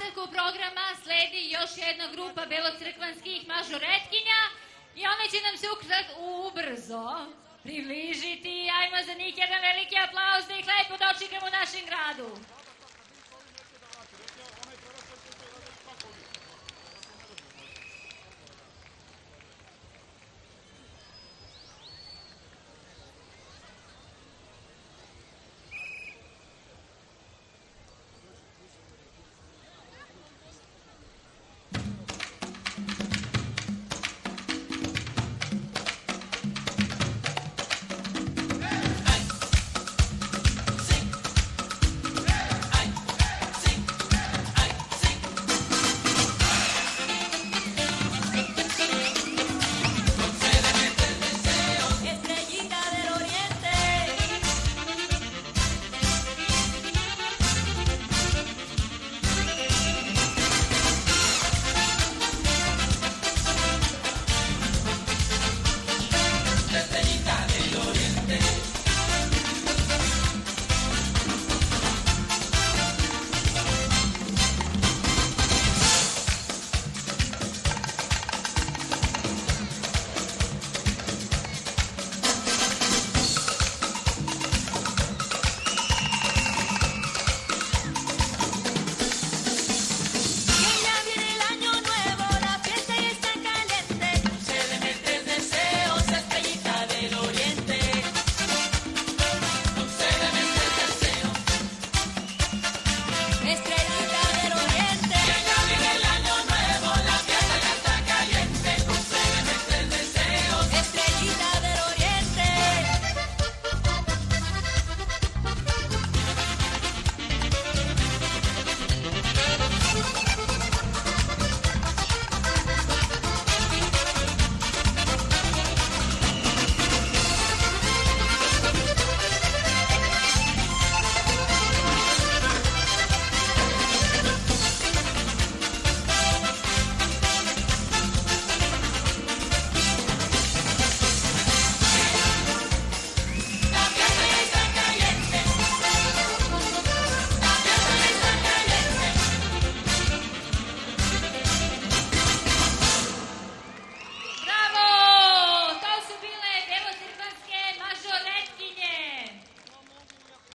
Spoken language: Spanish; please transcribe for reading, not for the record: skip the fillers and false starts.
nastavku programa sledi još jedna grupa belocrkvanskih mažoretkinja i one će nam se ubrzo približiti. Ajmo za njih jedan veliki aplauz da ih lepo dočekamo u našem gradu.